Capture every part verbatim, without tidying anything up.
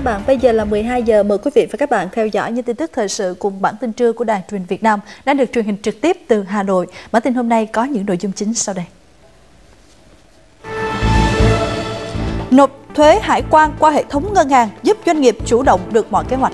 bạn, bây giờ là mười hai giờ. Mời quý vị và các bạn theo dõi những tin tức thời sự cùng bản tin trưa của Đài Truyền hình Việt Nam đang được truyền hình trực tiếp từ Hà Nội. Bản tin hôm nay có những nội dung chính sau đây. Nộp thuế hải quan qua hệ thống ngân hàng giúp doanh nghiệp chủ động được mọi kế hoạch.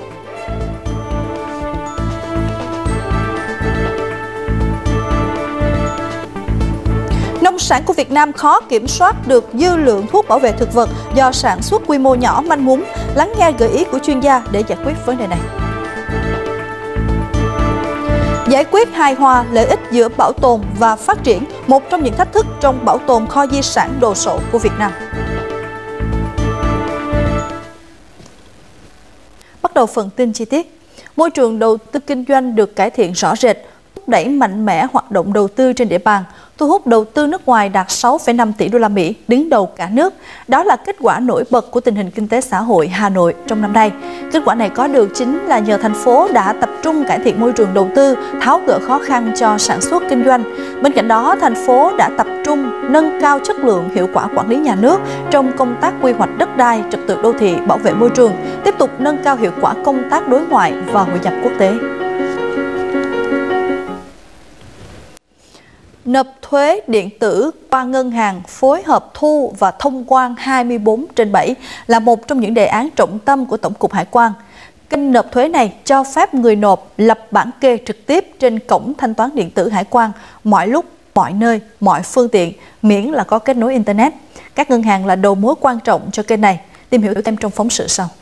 Nông sản của Việt Nam khó kiểm soát được dư lượng thuốc bảo vệ thực vật do sản xuất quy mô nhỏ manh mún. Lắng nghe gợi ý của chuyên gia để giải quyết vấn đề này. Giải quyết hài hòa lợi ích giữa bảo tồn và phát triển, một trong những thách thức trong bảo tồn kho di sản đồ sộ của Việt Nam. Bắt đầu phần tin chi tiết. Môi trường đầu tư kinh doanh được cải thiện rõ rệt, thúc đẩy mạnh mẽ hoạt động đầu tư trên địa bàn, thu hút đầu tư nước ngoài đạt sáu phẩy năm tỷ đô la Mỹ, đứng đầu cả nước. Đó là kết quả nổi bật của tình hình kinh tế xã hội Hà Nội trong năm nay. Kết quả này có được chính là nhờ thành phố đã tập trung cải thiện môi trường đầu tư, tháo gỡ khó khăn cho sản xuất kinh doanh. Bên cạnh đó, thành phố đã tập trung nâng cao chất lượng, hiệu quả quản lý nhà nước trong công tác quy hoạch đất đai, trật tự đô thị, bảo vệ môi trường, tiếp tục nâng cao hiệu quả công tác đối ngoại và hội nhập quốc tế. Nộp thuế điện tử qua ngân hàng, phối hợp thu và thông quan hai mươi bốn trên bảy là một trong những đề án trọng tâm của Tổng cục Hải quan. Kênh nộp thuế này cho phép người nộp lập bản kê trực tiếp trên cổng thanh toán điện tử Hải quan mọi lúc, mọi nơi, mọi phương tiện, miễn là có kết nối Internet. Các ngân hàng là đầu mối quan trọng cho kênh này. Tìm hiểu thêm trong phóng sự sau.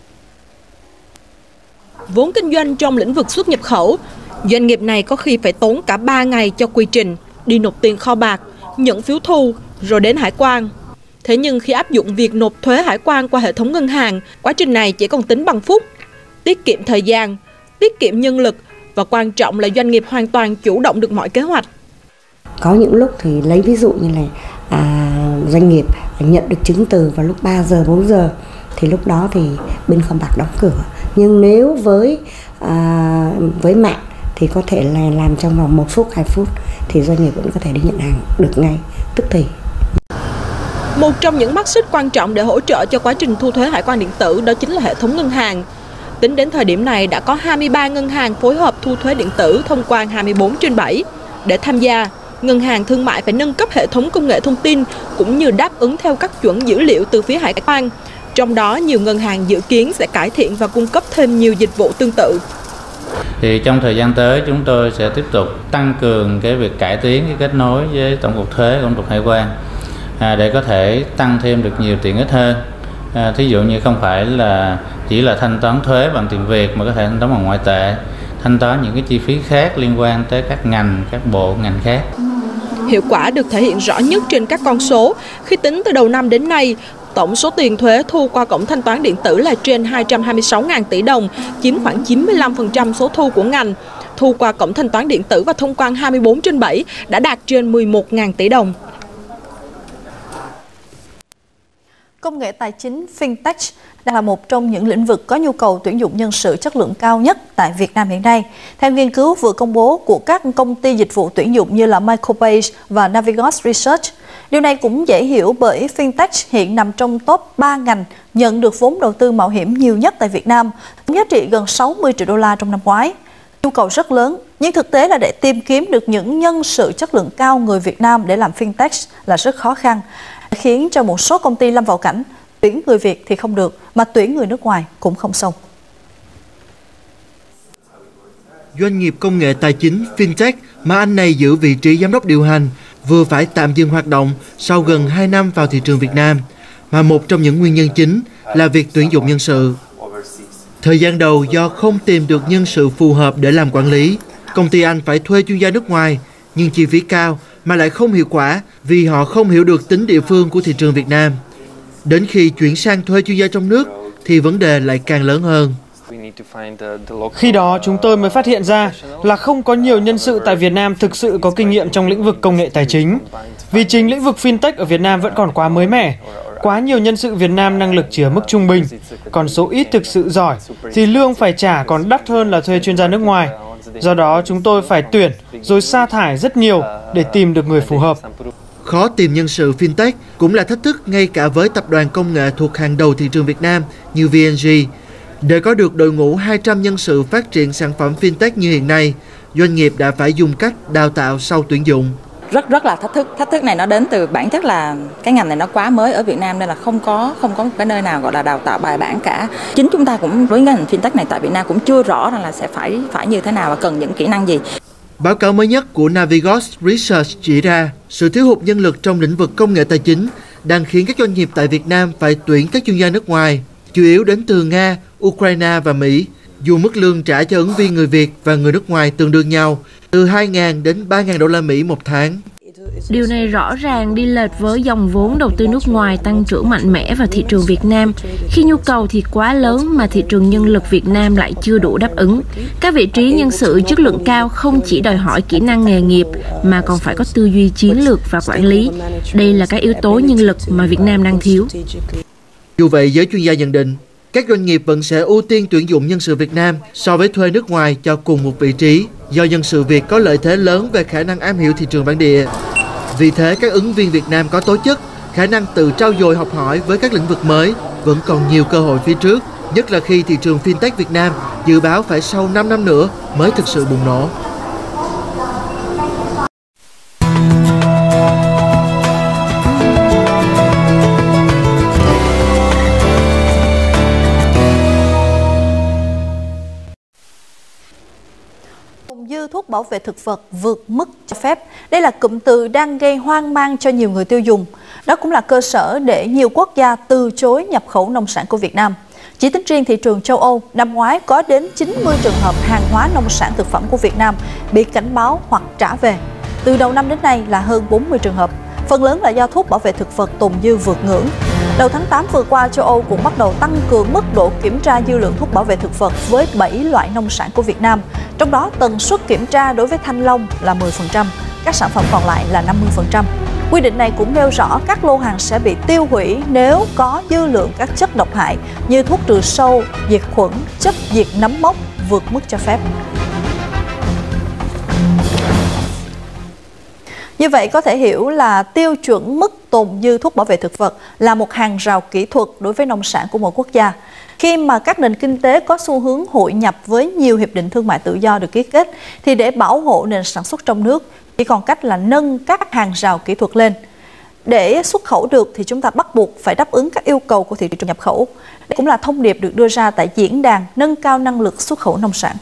Vốn kinh doanh trong lĩnh vực xuất nhập khẩu, doanh nghiệp này có khi phải tốn cả ba ngày cho quy trình đi nộp tiền kho bạc, nhận phiếu thu rồi đến hải quan. Thế nhưng khi áp dụng việc nộp thuế hải quan qua hệ thống ngân hàng, quá trình này chỉ còn tính bằng phút, tiết kiệm thời gian, tiết kiệm nhân lực và quan trọng là doanh nghiệp hoàn toàn chủ động được mọi kế hoạch. Có những lúc thì lấy ví dụ như là à, doanh nghiệp nhận được chứng từ vào lúc ba giờ, bốn giờ thì lúc đó thì bên kho bạc đóng cửa. Nhưng nếu với à, với mạng thì có thể là làm trong vòng một phút, hai phút thì doanh nghiệp vẫn có thể đi nhận hàng được ngay, tức thì. Một trong những mắt xích quan trọng để hỗ trợ cho quá trình thu thuế hải quan điện tử đó chính là hệ thống ngân hàng. Tính đến thời điểm này đã có hai mươi ba ngân hàng phối hợp thu thuế điện tử thông quan hai mươi bốn trên bảy. Để tham gia, ngân hàng thương mại phải nâng cấp hệ thống công nghệ thông tin cũng như đáp ứng theo các chuẩn dữ liệu từ phía hải quan. Trong đó, nhiều ngân hàng dự kiến sẽ cải thiện và cung cấp thêm nhiều dịch vụ tương tự. Thì trong thời gian tới chúng tôi sẽ tiếp tục tăng cường cái việc cải tiến cái kết nối với Tổng cục Thuế, Tổng cục Hải quan à, để có thể tăng thêm được nhiều tiện ích hơn. À, thí dụ như không phải là chỉ là thanh toán thuế bằng tiền Việt mà có thể thanh toán bằng ngoại tệ, thanh toán những cái chi phí khác liên quan tới các ngành, các bộ ngành khác. Hiệu quả được thể hiện rõ nhất trên các con số. Khi tính từ đầu năm đến nay, tổng số tiền thuế thu qua cổng thanh toán điện tử là trên hai trăm hai mươi sáu nghìn tỷ đồng, chiếm khoảng chín mươi lăm phần trăm số thu của ngành. Thu qua cổng thanh toán điện tử và thông quan hai mươi bốn trên bảy đã đạt trên mười một nghìn tỷ đồng. Công nghệ tài chính FinTech đang là một trong những lĩnh vực có nhu cầu tuyển dụng nhân sự chất lượng cao nhất tại Việt Nam hiện nay. Theo nghiên cứu vừa công bố của các công ty dịch vụ tuyển dụng như là Microbase và Navigos Research, điều này cũng dễ hiểu bởi FinTech hiện nằm trong top ba ngành nhận được vốn đầu tư mạo hiểm nhiều nhất tại Việt Nam, giá trị gần sáu mươi triệu đô la trong năm ngoái. Nhu cầu rất lớn, nhưng thực tế là để tìm kiếm được những nhân sự chất lượng cao người Việt Nam để làm FinTech là rất khó khăn, khiến cho một số công ty lâm vào cảnh tuyển người Việt thì không được, mà tuyển người nước ngoài cũng không xong. Doanh nghiệp công nghệ tài chính FinTech mà anh này giữ vị trí giám đốc điều hành vừa phải tạm dừng hoạt động sau gần hai năm vào thị trường Việt Nam, mà một trong những nguyên nhân chính là việc tuyển dụng nhân sự. Thời gian đầu do không tìm được nhân sự phù hợp để làm quản lý, công ty anh phải thuê chuyên gia nước ngoài, nhưng chi phí cao mà lại không hiệu quả vì họ không hiểu được tính địa phương của thị trường Việt Nam. Đến khi chuyển sang thuê chuyên gia trong nước thì vấn đề lại càng lớn hơn. Khi đó chúng tôi mới phát hiện ra là không có nhiều nhân sự tại Việt Nam thực sự có kinh nghiệm trong lĩnh vực công nghệ tài chính. Vì chính lĩnh vực FinTech ở Việt Nam vẫn còn quá mới mẻ. Quá nhiều nhân sự Việt Nam năng lực chỉ ở mức trung bình, còn số ít thực sự giỏi thì lương phải trả còn đắt hơn là thuê chuyên gia nước ngoài. Do đó chúng tôi phải tuyển rồi sa thải rất nhiều để tìm được người phù hợp. Khó tìm nhân sự FinTech cũng là thách thức ngay cả với tập đoàn công nghệ thuộc hàng đầu thị trường Việt Nam như vê en giê. Để có được đội ngũ hai trăm nhân sự phát triển sản phẩm fintech như hiện nay, doanh nghiệp đã phải dùng cách đào tạo sau tuyển dụng. Rất rất là thách thức. Thách thức này nó đến từ bản chất là cái ngành này nó quá mới ở Việt Nam nên là không có không có một cái nơi nào gọi là đào tạo bài bản cả. Chính chúng ta cũng với ngành fintech này tại Việt Nam cũng chưa rõ rằng là sẽ phải phải như thế nào và cần những kỹ năng gì. Báo cáo mới nhất của Navigos Research chỉ ra sự thiếu hụt nhân lực trong lĩnh vực công nghệ tài chính đang khiến các doanh nghiệp tại Việt Nam phải tuyển các chuyên gia nước ngoài, chủ yếu đến từ Nga, Ukraine và Mỹ. Dù mức lương trả cho ứng viên người Việt và người nước ngoài tương đương nhau, từ hai nghìn đến ba nghìn đô la Mỹ một tháng. Điều này rõ ràng đi lệch với dòng vốn đầu tư nước ngoài tăng trưởng mạnh mẽ vào thị trường Việt Nam, khi nhu cầu thì quá lớn mà thị trường nhân lực Việt Nam lại chưa đủ đáp ứng. Các vị trí nhân sự chất lượng cao không chỉ đòi hỏi kỹ năng nghề nghiệp mà còn phải có tư duy chiến lược và quản lý. Đây là các yếu tố nhân lực mà Việt Nam đang thiếu. Dù vậy, giới chuyên gia nhận định, các doanh nghiệp vẫn sẽ ưu tiên tuyển dụng nhân sự Việt Nam so với thuê nước ngoài cho cùng một vị trí, do nhân sự Việt có lợi thế lớn về khả năng am hiểu thị trường bản địa. Vì thế, các ứng viên Việt Nam có tố chất, khả năng tự trau dồi học hỏi với các lĩnh vực mới vẫn còn nhiều cơ hội phía trước, nhất là khi thị trường fintech Việt Nam dự báo phải sau năm năm nữa mới thực sự bùng nổ. Dư thuốc bảo vệ thực vật vượt mức cho phép. Đây là cụm từ đang gây hoang mang cho nhiều người tiêu dùng. Đó cũng là cơ sở để nhiều quốc gia từ chối nhập khẩu nông sản của Việt Nam. Chỉ tính riêng thị trường châu Âu, năm ngoái có đến chín mươi trường hợp hàng hóa nông sản thực phẩm của Việt Nam bị cảnh báo hoặc trả về. Từ đầu năm đến nay là hơn bốn mươi trường hợp. Phần lớn là do thuốc bảo vệ thực vật tồn dư vượt ngưỡng. Đầu tháng tám vừa qua, châu Âu cũng bắt đầu tăng cường mức độ kiểm tra dư lượng thuốc bảo vệ thực vật với bảy loại nông sản của Việt Nam. Trong đó, tần suất kiểm tra đối với thanh long là mười phần trăm, các sản phẩm còn lại là năm mươi phần trăm. Quy định này cũng nêu rõ các lô hàng sẽ bị tiêu hủy nếu có dư lượng các chất độc hại như thuốc trừ sâu, diệt khuẩn, chất diệt nấm mốc vượt mức cho phép. Như vậy có thể hiểu là tiêu chuẩn mức tồn dư thuốc bảo vệ thực vật là một hàng rào kỹ thuật đối với nông sản của mỗi quốc gia. Khi mà các nền kinh tế có xu hướng hội nhập với nhiều hiệp định thương mại tự do được ký kết, thì để bảo hộ nền sản xuất trong nước, chỉ còn cách là nâng các hàng rào kỹ thuật lên. Để xuất khẩu được thì chúng ta bắt buộc phải đáp ứng các yêu cầu của thị trường nhập khẩu. Đây cũng là thông điệp được đưa ra tại diễn đàn nâng cao năng lực xuất khẩu nông sản.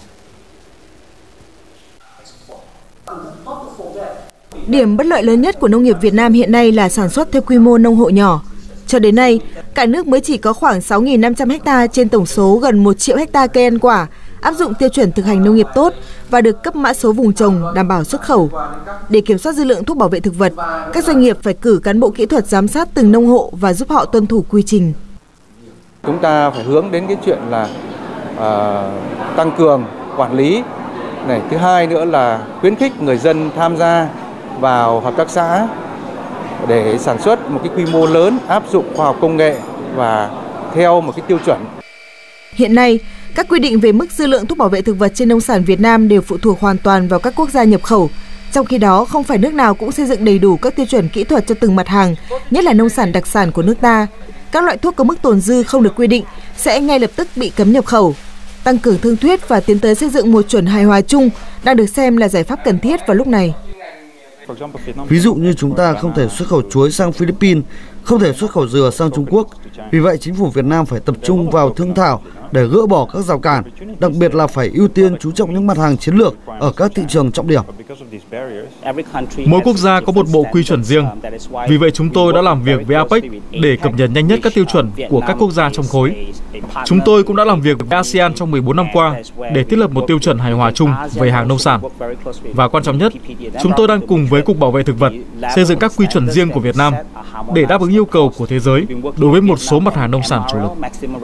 Điểm bất lợi lớn nhất của nông nghiệp Việt Nam hiện nay là sản xuất theo quy mô nông hộ nhỏ. Cho đến nay, cả nước mới chỉ có khoảng sáu nghìn năm trăm ha trên tổng số gần một triệu ha cây ăn quả áp dụng tiêu chuẩn thực hành nông nghiệp tốt và được cấp mã số vùng trồng đảm bảo xuất khẩu. Để kiểm soát dư lượng thuốc bảo vệ thực vật, các doanh nghiệp phải cử cán bộ kỹ thuật giám sát từng nông hộ và giúp họ tuân thủ quy trình. Chúng ta phải hướng đến cái chuyện là uh, tăng cường quản lý. Này, thứ hai nữa là khuyến khích người dân tham gia vào hợp tác xã để sản xuất một cái quy mô lớn, áp dụng khoa học công nghệ và theo một cái tiêu chuẩn. Hiện nay, các quy định về mức dư lượng thuốc bảo vệ thực vật trên nông sản Việt Nam đều phụ thuộc hoàn toàn vào các quốc gia nhập khẩu. Trong khi đó, không phải nước nào cũng xây dựng đầy đủ các tiêu chuẩn kỹ thuật cho từng mặt hàng, nhất là nông sản đặc sản của nước ta. Các loại thuốc có mức tồn dư không được quy định sẽ ngay lập tức bị cấm nhập khẩu. Tăng cường thương thuyết và tiến tới xây dựng một chuẩn hài hòa chung đang được xem là giải pháp cần thiết vào lúc này. Ví dụ như chúng ta không thể xuất khẩu chuối sang Philippines, không thể xuất khẩu dừa sang Trung Quốc. Vì vậy, chính phủ Việt Nam phải tập trung vào thương thảo để gỡ bỏ các rào cản, đặc biệt là phải ưu tiên chú trọng những mặt hàng chiến lược ở các thị trường trọng điểm. Mỗi quốc gia có một bộ quy chuẩn riêng. Vì vậy, chúng tôi đã làm việc với a pếch để cập nhật nhanh nhất các tiêu chuẩn của các quốc gia trong khối. Chúng tôi cũng đã làm việc với a sê an trong mười bốn năm qua để thiết lập một tiêu chuẩn hài hòa chung về hàng nông sản. Và quan trọng nhất, chúng tôi đang cùng với Cục Bảo vệ Thực vật xây dựng các quy chuẩn riêng của Việt Nam để đáp ứng yêu cầu của thế giới đối với một số mặt hàng nông sản chủ lực.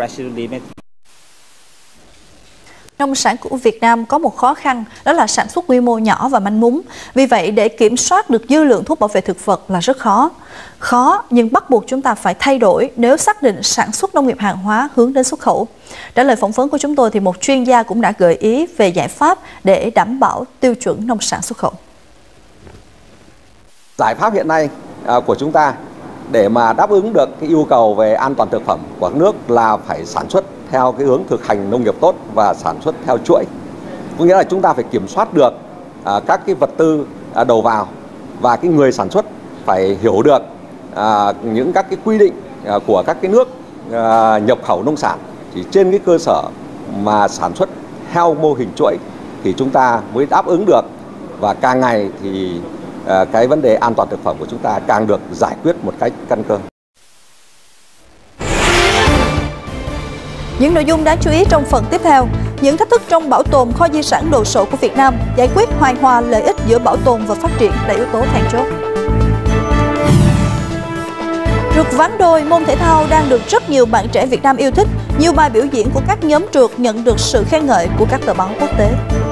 Nông sản của Việt Nam có một khó khăn, đó là sản xuất quy mô nhỏ và manh mún. Vì vậy, để kiểm soát được dư lượng thuốc bảo vệ thực vật là rất khó. Khó nhưng bắt buộc chúng ta phải thay đổi nếu xác định sản xuất nông nghiệp hàng hóa hướng đến xuất khẩu. Trả lời phỏng vấn của chúng tôi thì một chuyên gia cũng đã gợi ý về giải pháp để đảm bảo tiêu chuẩn nông sản xuất khẩu. Giải pháp hiện nay của chúng ta để mà đáp ứng được cái yêu cầu về an toàn thực phẩm của nước là phải sản xuất theo cái hướng thực hành nông nghiệp tốt và sản xuất theo chuỗi. Có nghĩa là chúng ta phải kiểm soát được à, các cái vật tư à, đầu vào, và cái người sản xuất phải hiểu được à, những các cái quy định à, của các cái nước à, nhập khẩu nông sản. Thì trên cái cơ sở mà sản xuất theo mô hình chuỗi thì chúng ta mới đáp ứng được, và càng ngày thì à, cái vấn đề an toàn thực phẩm của chúng ta càng được giải quyết một cách căn cơ. Những nội dung đáng chú ý trong phần tiếp theo: những thách thức trong bảo tồn kho di sản đồ sộ của Việt Nam, giải quyết hài hòa lợi ích giữa bảo tồn và phát triển là yếu tố then chốt. Trượt ván đôi, môn thể thao đang được rất nhiều bạn trẻ Việt Nam yêu thích. Nhiều bài biểu diễn của các nhóm trượt nhận được sự khen ngợi của các tờ báo quốc tế.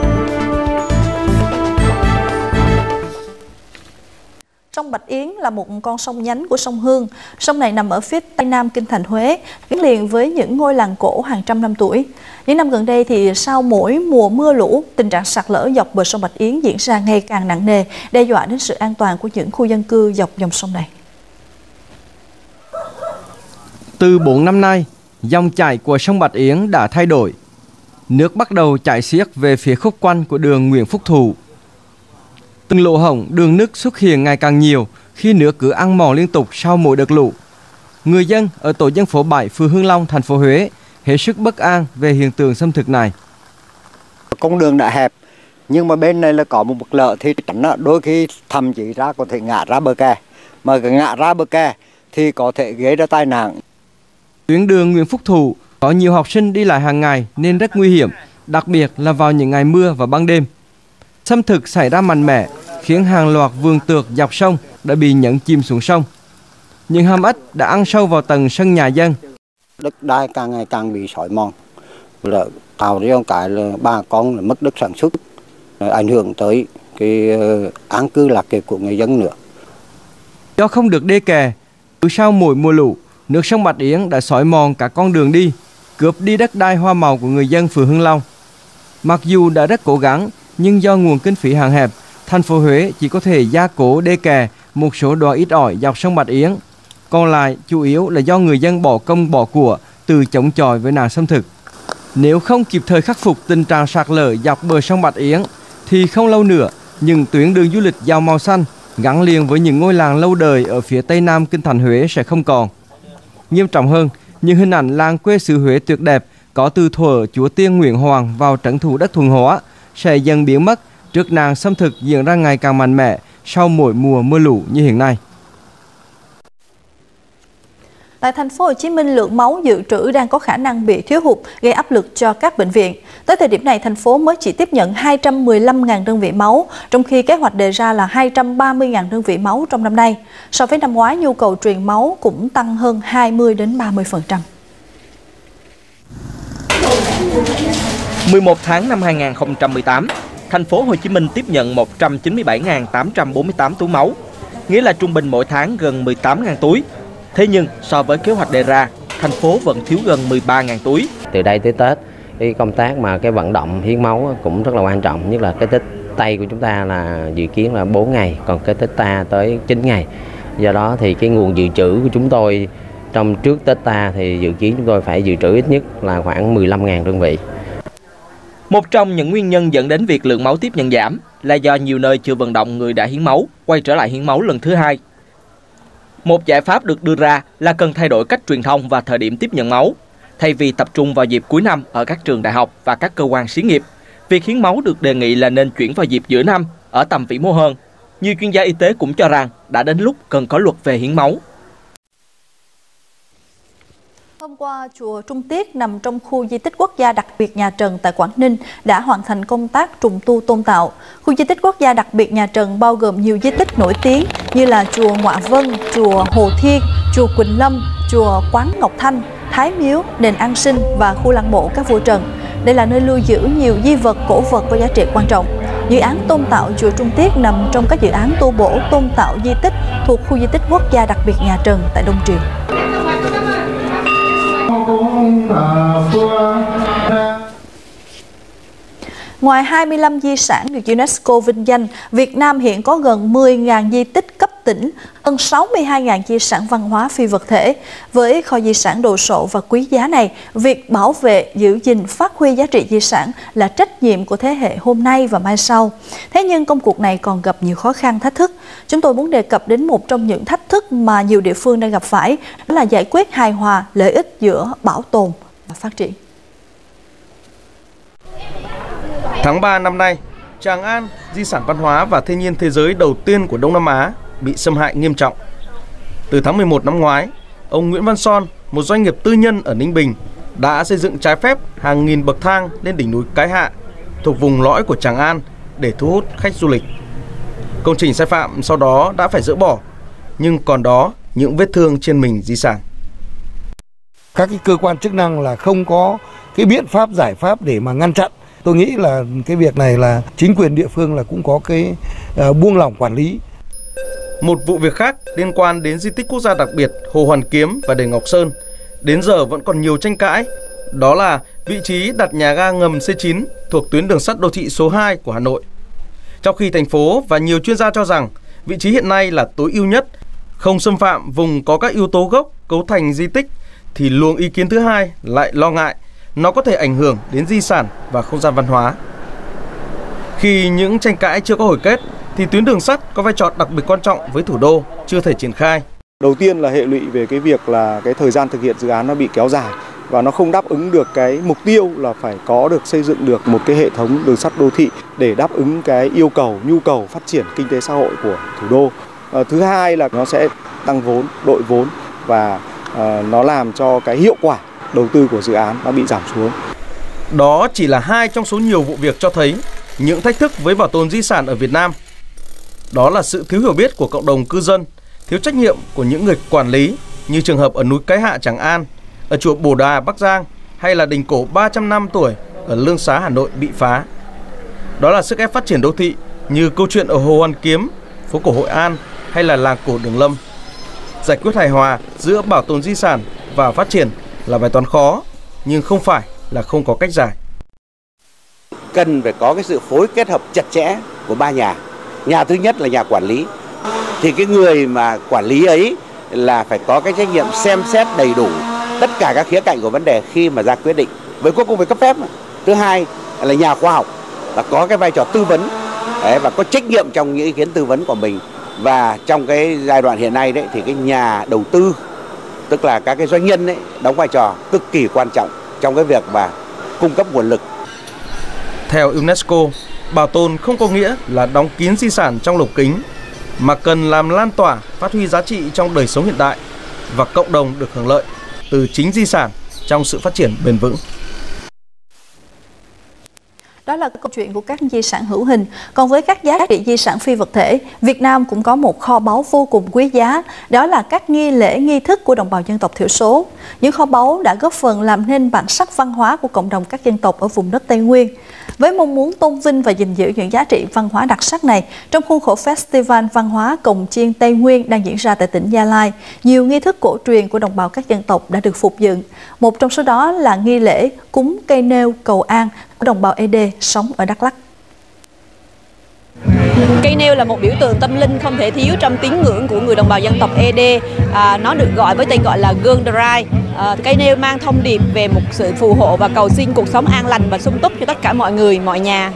Sông Bạch Yến là một con sông nhánh của sông Hương. Sông này nằm ở phía tây nam kinh thành Huế, gắn liền với những ngôi làng cổ hàng trăm năm tuổi. Những năm gần đây thì sau mỗi mùa mưa lũ, tình trạng sạt lở dọc bờ sông Bạch Yến diễn ra ngày càng nặng nề, đe dọa đến sự an toàn của những khu dân cư dọc dòng sông này. Từ bốn năm nay, dòng chảy của sông Bạch Yến đã thay đổi. Nước bắt đầu chảy xiết về phía khúc quanh của đường Nguyễn Phúc Thụ. Từng lỗ hổng đường nứt xuất hiện ngày càng nhiều khi nước cứ ăn mòn liên tục sau mỗi đợt lũ. Người dân ở tổ dân phố bảy, phường Hương Long, thành phố Huế hết sức bất an về hiện tượng xâm thực này. Con đường đã hẹp, nhưng mà bên này là có một bậc lở thì chắn đôi khi thậm chí ra có thể ngã ra bờ kè, mà ngã ra bờ kè thì có thể gây ra tai nạn. Tuyến đường Nguyễn Phúc Thụ có nhiều học sinh đi lại hàng ngày nên rất nguy hiểm, đặc biệt là vào những ngày mưa và ban đêm. Xâm thực xảy ra mạnh mẽ khiến hàng loạt vườn tược dọc sông đã bị nhấn chìm xuống sông. Những hầm ếch đã ăn sâu vào tầng sân nhà dân. Đất đai càng ngày càng bị xói mòn, là tạo ra cái là bà con là mất đất sản xuất, ảnh hưởng tới cái an cư lạc nghiệp của người dân nữa. Do không được đê kè, từ sau mỗi mùa lũ, nước sông Bạch Yến đã xói mòn cả con đường đi, cướp đi đất đai hoa màu của người dân phường Hương Long. Mặc dù đã rất cố gắng, nhưng do nguồn kinh phí hạn hẹp, thành phố Huế chỉ có thể gia cố đê kè một số đoạn ít ỏi dọc sông Bạch Yến. Còn lại chủ yếu là do người dân bỏ công bỏ của từ chống chọi với nạn xâm thực. Nếu không kịp thời khắc phục tình trạng sạt lở dọc bờ sông Bạch Yến, thì không lâu nữa, những tuyến đường du lịch giàu màu xanh gắn liền với những ngôi làng lâu đời ở phía tây nam kinh thành Huế sẽ không còn. Nghiêm trọng hơn, những hình ảnh làng quê xứ Huế tuyệt đẹp có từ thuở chúa tiên Nguyễn Hoàng vào trấn thủ đất Thuận Hóa sẽ dần biến mất trước nạn xâm thực diễn ra ngày càng mạnh mẽ sau mỗi mùa mưa lũ như hiện nay. Tại thành phố Hồ Chí Minh, lượng máu dự trữ đang có khả năng bị thiếu hụt, gây áp lực cho các bệnh viện. Tới thời điểm này, thành phố mới chỉ tiếp nhận hai trăm mười lăm nghìn đơn vị máu, trong khi kế hoạch đề ra là hai trăm ba mươi nghìn đơn vị máu trong năm nay. So với năm ngoái, nhu cầu truyền máu cũng tăng hơn hai mươi đến ba mươi phần trăm. mười một tháng năm hai nghìn không trăm mười tám, thành phố Hồ Chí Minh tiếp nhận một trăm chín mươi bảy nghìn tám trăm bốn mươi tám túi máu, nghĩa là trung bình mỗi tháng gần mười tám nghìn túi. Thế nhưng so với kế hoạch đề ra, thành phố vẫn thiếu gần mười ba nghìn túi. Từ đây tới Tết, cái công tác mà cái vận động hiến máu cũng rất là quan trọng, nhất là cái Tết Tây của chúng ta là dự kiến là bốn ngày, còn cái Tết Ta tới chín ngày. Do đó thì cái nguồn dự trữ của chúng tôi trong trước Tết Ta thì dự kiến chúng tôi phải dự trữ ít nhất là khoảng mười lăm nghìn đơn vị. Một trong những nguyên nhân dẫn đến việc lượng máu tiếp nhận giảm là do nhiều nơi chưa vận động người đã hiến máu quay trở lại hiến máu lần thứ hai. Một giải pháp được đưa ra là cần thay đổi cách truyền thông và thời điểm tiếp nhận máu. Thay vì tập trung vào dịp cuối năm ở các trường đại học và các cơ quan xí nghiệp, việc hiến máu được đề nghị là nên chuyển vào dịp giữa năm ở tầm vĩ mô hơn. Nhiều chuyên gia y tế cũng cho rằng đã đến lúc cần có luật về hiến máu. Hôm qua, chùa Trung Tiết nằm trong khu di tích quốc gia đặc biệt Nhà Trần tại Quảng Ninh đã hoàn thành công tác trùng tu tôn tạo. Khu di tích quốc gia đặc biệt Nhà Trần bao gồm nhiều di tích nổi tiếng như là chùa Ngoạ Vân, chùa Hồ Thiên, chùa Quỳnh Lâm, chùa Quán Ngọc Thanh, Thái Miếu, đền An Sinh và khu lăng mộ các vua Trần. Đây là nơi lưu giữ nhiều di vật cổ vật có giá trị quan trọng. Dự án tôn tạo chùa Trung Tiết nằm trong các dự án tu bổ tôn tạo di tích thuộc khu di tích quốc gia đặc biệt Nhà Trần tại Đông Triều. Ngoài hai mươi lăm di sản được UNESCO vinh danh, Việt Nam hiện có gần mười nghìn di tích cấp tỉnh, hơn sáu mươi hai nghìn di sản văn hóa phi vật thể. Với kho di sản đồ sộ và quý giá này, việc bảo vệ, giữ gìn, phát huy giá trị di sản là trách nhiệm của thế hệ hôm nay và mai sau. Thế nhưng công cuộc này còn gặp nhiều khó khăn, thách thức. Chúng tôi muốn đề cập đến một trong những thách thức mà nhiều địa phương đang gặp phải, đó là giải quyết hài hòa lợi ích giữa bảo tồn và phát triển. Tháng ba năm nay, Tràng An, di sản văn hóa và thiên nhiên thế giới đầu tiên của Đông Nam Á, bị xâm hại nghiêm trọng. Từ tháng mười một năm ngoái, ông Nguyễn Văn Son, một doanh nghiệp tư nhân ở Ninh Bình, đã xây dựng trái phép hàng nghìn bậc thang lên đỉnh núi Cái Hạ, thuộc vùng lõi của Tràng An để thu hút khách du lịch. Công trình sai phạm sau đó đã phải dỡ bỏ, nhưng còn đó những vết thương trên mình di sản. Các cái cơ quan chức năng là không có cái biện pháp giải pháp để mà ngăn chặn. Tôi nghĩ là cái việc này là chính quyền địa phương là cũng có cái uh, buông lỏng quản lý. Một vụ việc khác liên quan đến di tích quốc gia đặc biệt Hồ Hoàn Kiếm và đền Ngọc Sơn, đến giờ vẫn còn nhiều tranh cãi. Đó là vị trí đặt nhà ga ngầm C chín thuộc tuyến đường sắt đô thị số hai của Hà Nội. Trong khi thành phố và nhiều chuyên gia cho rằng vị trí hiện nay là tối ưu nhất, không xâm phạm vùng có các yếu tố gốc cấu thành di tích, thì luồng ý kiến thứ hai lại lo ngại nó có thể ảnh hưởng đến di sản và không gian văn hóa. Khi những tranh cãi chưa có hồi kết, thì tuyến đường sắt có vai trò đặc biệt quan trọng với thủ đô chưa thể triển khai. Đầu tiên là hệ lụy về cái việc là cái thời gian thực hiện dự án nó bị kéo dài và nó không đáp ứng được cái mục tiêu là phải có được xây dựng được một cái hệ thống đường sắt đô thị để đáp ứng cái yêu cầu, nhu cầu phát triển kinh tế xã hội của thủ đô. À, thứ hai là nó sẽ tăng vốn, đội vốn và à, nó làm cho cái hiệu quả đầu tư của dự án nó bị giảm xuống. Đó chỉ là hai trong số nhiều vụ việc cho thấy những thách thức với bảo tồn di sản ở Việt Nam. Đó là sự thiếu hiểu biết của cộng đồng cư dân, thiếu trách nhiệm của những người quản lý, như trường hợp ở núi Cái Hạ Tràng An, ở chùa Bồ Đà Bắc Giang, hay là đình cổ ba trăm năm tuổi ở Lương Xá Hà Nội bị phá. Đó là sức ép phát triển đô thị như câu chuyện ở Hồ Hoàn Kiếm, phố cổ Hội An hay là làng cổ Đường Lâm. Giải quyết hài hòa giữa bảo tồn di sản và phát triển là bài toán khó, nhưng không phải là không có cách giải. Cần phải có cái sự phối kết hợp chặt chẽ của ba nhà. Nhà thứ nhất là nhà quản lý. Thì cái người mà quản lý ấy là phải có cái trách nhiệm xem xét đầy đủ tất cả các khía cạnh của vấn đề khi mà ra quyết định. Với cuối cùng phải cấp phép. Thứ hai là nhà khoa học, là có cái vai trò tư vấn đấy, và có trách nhiệm trong những ý kiến tư vấn của mình. Và trong cái giai đoạn hiện nay đấy thì cái nhà đầu tư, tức là các cái doanh nhân ấy, đóng vai trò cực kỳ quan trọng trong cái việc mà cung cấp nguồn lực. Theo UNESCO, bảo tồn không có nghĩa là đóng kín di sản trong lồng kính, mà cần làm lan tỏa, phát huy giá trị trong đời sống hiện đại và cộng đồng được hưởng lợi từ chính di sản trong sự phát triển bền vững. Đó là câu chuyện của các di sản hữu hình. Còn với các giá trị di sản phi vật thể, Việt Nam cũng có một kho báu vô cùng quý giá, đó là các nghi lễ, nghi thức của đồng bào dân tộc thiểu số. Những kho báu đã góp phần làm nên bản sắc văn hóa của cộng đồng các dân tộc ở vùng đất Tây Nguyên. Với mong muốn tôn vinh và gìn giữ những giá trị văn hóa đặc sắc này, trong khuôn khổ Festival Văn hóa Cồng Chiêng Tây Nguyên đang diễn ra tại tỉnh Gia Lai, nhiều nghi thức cổ truyền của đồng bào các dân tộc đã được phục dựng. Một trong số đó là nghi lễ cúng cây nêu cầu an của đồng bào Ê Đê sống ở Đắk Lắk. Cây nêu là một biểu tượng tâm linh không thể thiếu trong tín ngưỡng của người đồng bào dân tộc Ê Đê. À, nó được gọi với tên gọi là Gương Drai. À, cây nêu mang thông điệp về một sự phù hộ và cầu xin cuộc sống an lành và sung túc cho tất cả mọi người, mọi nhà.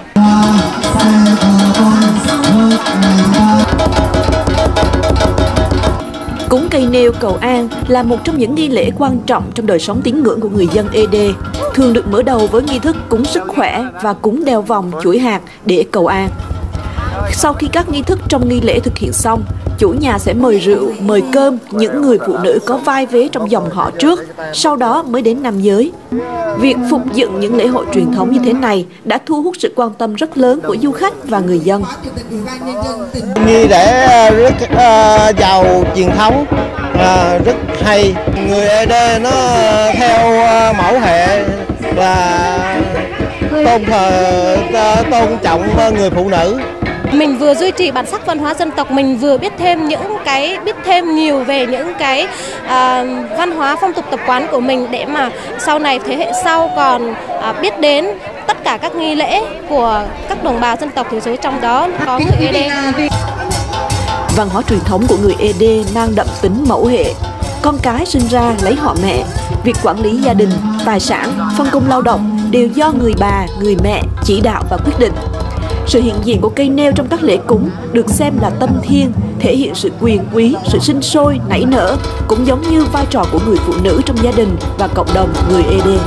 Cúng cây nêu cầu an là một trong những nghi lễ quan trọng trong đời sống tín ngưỡng của người dân Ê Đê, thường được mở đầu với nghi thức cúng sức khỏe và cúng đeo vòng chuỗi hạt để cầu an. Sau khi các nghi thức trong nghi lễ thực hiện xong, chủ nhà sẽ mời rượu, mời cơm những người phụ nữ có vai vế trong dòng họ trước, sau đó mới đến nam giới. Việc phục dựng những lễ hội truyền thống như thế này đã thu hút sự quan tâm rất lớn của du khách và người dân. Nghi lễ rất uh, giàu truyền thống, uh, rất hay. Người Ê Đê nó theo uh, mẫu hệ và tôn thờ, uh, tôn trọng người phụ nữ. Mình vừa duy trì bản sắc văn hóa dân tộc, mình vừa biết thêm những cái biết thêm nhiều về những cái uh, văn hóa phong tục tập quán của mình để mà sau này thế hệ sau còn uh, biết đến tất cả các nghi lễ của các đồng bào dân tộc thiểu số, trong đó có người ê đê. Văn hóa truyền thống của người ê đê mang đậm tính mẫu hệ. Con cái sinh ra lấy họ mẹ, việc quản lý gia đình, tài sản, phân công lao động đều do người bà, người mẹ chỉ đạo và quyết định. Sự hiện diện của cây nêu trong các lễ cúng được xem là tâm thiêng, thể hiện sự quyền quý, sự sinh sôi, nảy nở, cũng giống như vai trò của người phụ nữ trong gia đình và cộng đồng người ê đê.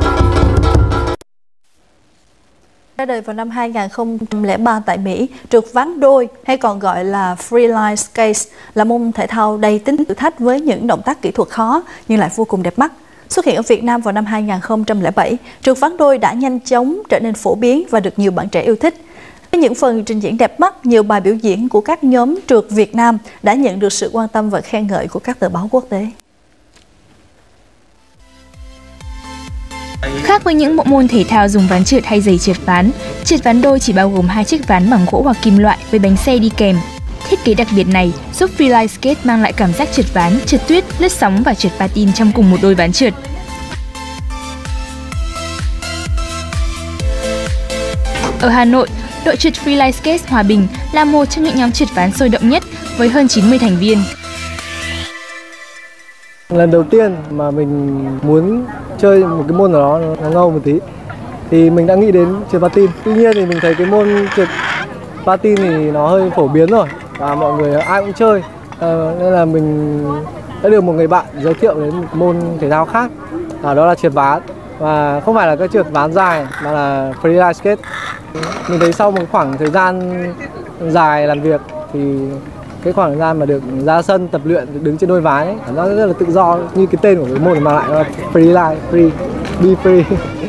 Ra đời vào năm hai nghìn không trăm lẻ ba tại Mỹ, trượt ván đôi hay còn gọi là freestyle skate là môn thể thao đầy tính thử thách với những động tác kỹ thuật khó nhưng lại vô cùng đẹp mắt. Xuất hiện ở Việt Nam vào năm hai nghìn không trăm lẻ bảy, trượt ván đôi đã nhanh chóng trở nên phổ biến và được nhiều bạn trẻ yêu thích. Với những phần trình diễn đẹp mắt, nhiều bài biểu diễn của các nhóm trượt Việt Nam đã nhận được sự quan tâm và khen ngợi của các tờ báo quốc tế. Khác với những bộ môn thể thao dùng ván trượt hay giày trượt ván, trượt ván đôi chỉ bao gồm hai chiếc ván bằng gỗ hoặc kim loại với bánh xe đi kèm. Thiết kế đặc biệt này giúp freestyle skate mang lại cảm giác trượt ván, trượt tuyết, lướt sóng và trượt patin trong cùng một đôi ván trượt. Ở Hà Nội, đội trượt freestyle skate Hòa Bình là một trong những nhóm trượt ván sôi động nhất với hơn chín mươi thành viên. Lần đầu tiên mà mình muốn chơi một cái môn nào đó nó ngầu một tí thì mình đã nghĩ đến trượt patin. Tuy nhiên thì mình thấy cái môn trượt patin thì nó hơi phổ biến rồi và mọi người ai cũng chơi, à, nên là mình đã được một người bạn giới thiệu đến một môn thể thao khác, à, đó là trượt ván, và không phải là cái trượt ván dài mà là freestyle skate. Mình thấy sau một khoảng thời gian dài làm việc thì cái khoảng thời gian mà được ra sân tập luyện, được đứng trên đôi ván ấy, nó rất là tự do, như cái tên của cái môn mà lại là freestyle, free, be free.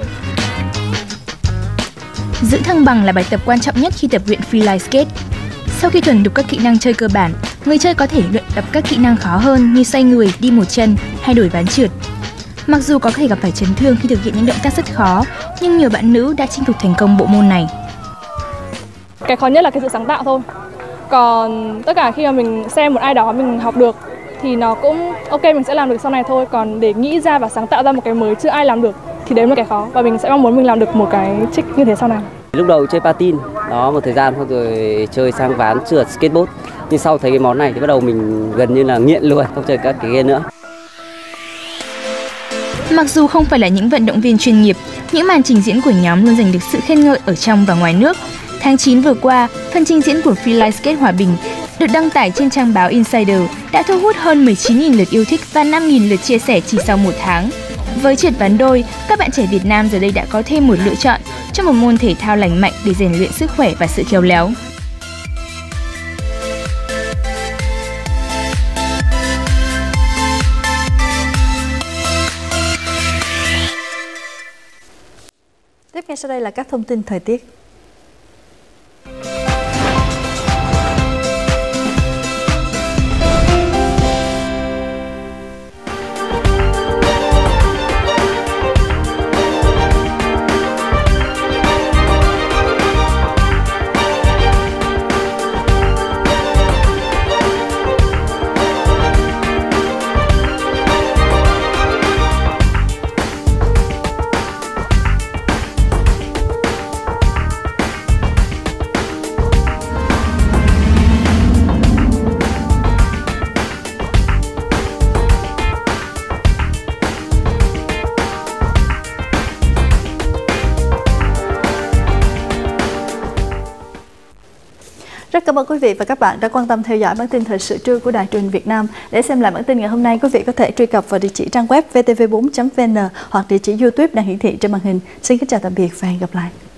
Giữ thăng bằng là bài tập quan trọng nhất khi tập luyện freestyle skate. Sau khi thuần thục các kỹ năng chơi cơ bản, người chơi có thể luyện tập các kỹ năng khó hơn như xoay người, đi một chân hay đổi ván trượt. Mặc dù có thể gặp phải chấn thương khi thực hiện những động tác rất khó, nhưng nhiều bạn nữ đã chinh phục thành công bộ môn này. Cái khó nhất là cái sự sáng tạo thôi. Còn tất cả khi mà mình xem một ai đó mình học được thì nó cũng ok, mình sẽ làm được sau này thôi. Còn để nghĩ ra và sáng tạo ra một cái mới chưa ai làm được thì đấy là cái khó, và mình sẽ mong muốn mình làm được một cái trick như thế sau này. Lúc đầu chơi patin, đó một thời gian thôi rồi chơi sang ván trượt skateboard. Nhưng sau thấy cái món này thì bắt đầu mình gần như là nghiện luôn, không chơi các cái game nữa. Mặc dù không phải là những vận động viên chuyên nghiệp, những màn trình diễn của nhóm luôn giành được sự khen ngợi ở trong và ngoài nước. Tháng chín vừa qua, phần trình diễn của freestyle skate Hòa Bình được đăng tải trên trang báo Insider đã thu hút hơn mười chín nghìn lượt yêu thích và năm nghìn lượt chia sẻ chỉ sau một tháng. Với trượt ván đôi, các bạn trẻ Việt Nam giờ đây đã có thêm một lựa chọn cho một môn thể thao lành mạnh để rèn luyện sức khỏe và sự khéo léo. Tiếp ngay sau đây là các thông tin thời tiết. Rất cảm ơn quý vị và các bạn đã quan tâm theo dõi bản tin thời sự trưa của Đài Truyền hình Việt Nam. Để xem lại bản tin ngày hôm nay, quý vị có thể truy cập vào địa chỉ trang web v t v bốn chấm v n hoặc địa chỉ YouTube đang hiển thị trên màn hình. Xin kính chào tạm biệt và hẹn gặp lại.